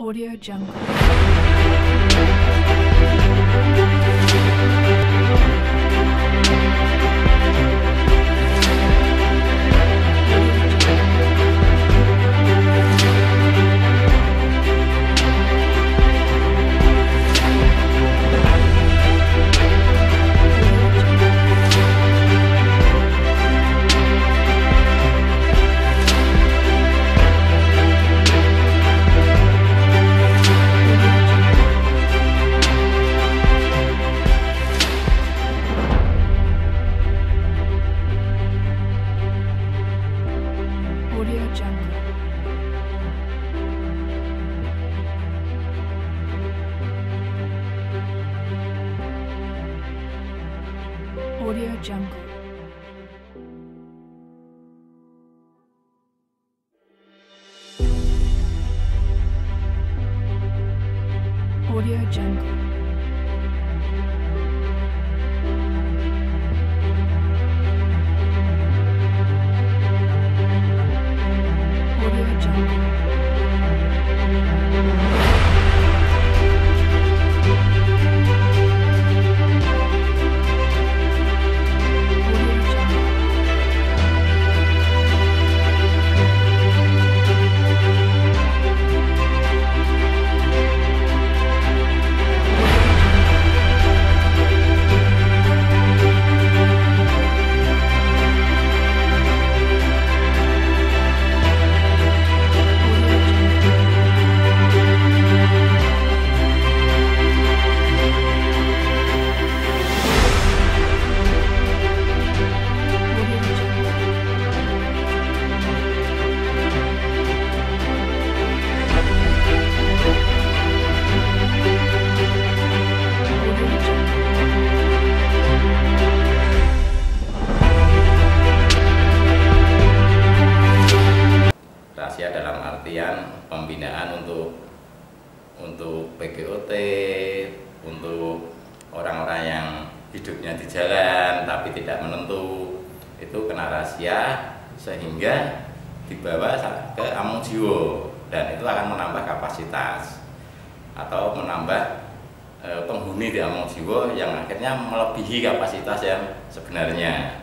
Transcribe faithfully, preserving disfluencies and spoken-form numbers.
Audio Jungle. Audio Jungle. Audio Jungle. Audio Jungle. Audio Jungle. Audio Jungle. Rahasia dalam artian pembinaan untuk untuk P G O T, untuk orang-orang yang hidupnya di jalan tapi tidak menentu, itu kena rahasia sehingga dibawa ke Amungjiwo, dan itu akan menambah kapasitas atau menambah e, penghuni di Amungjiwo yang akhirnya melebihi kapasitas yang sebenarnya.